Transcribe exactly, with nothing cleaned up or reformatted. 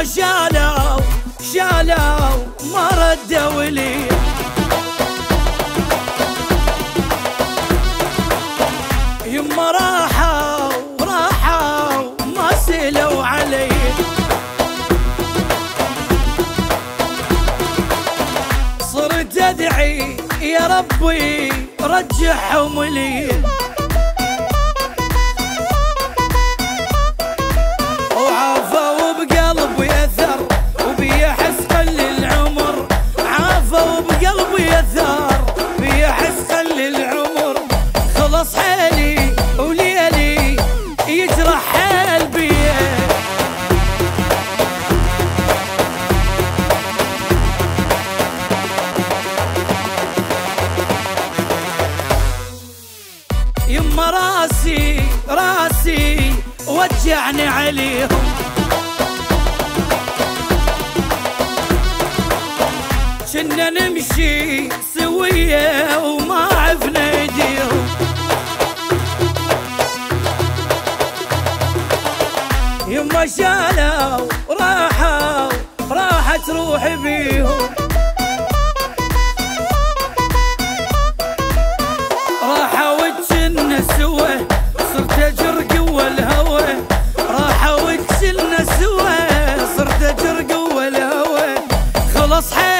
شالوا شالوا ما ردوا لي، يما راحوا راحوا ما سلوا علي، صرت ادعي يا ربي رجعهم لي، وعافوا بقلبي اثر وبي احس خلي العمر، عافوا بقلبي اثر بي احس خلي العمر، خلص حيلي وليلي يجرح حيل بيه، يما راسي راسي وجعني عليهم، كنا نمشي سوية وما عفنا ايديهم، يما شالوا راحوا راحت روحي بيهم، راحوا وجنا سوا صرت اجر قوى الهوى، راحوا وجنا سوا صرت اجر قوى الهوى، خلص حيل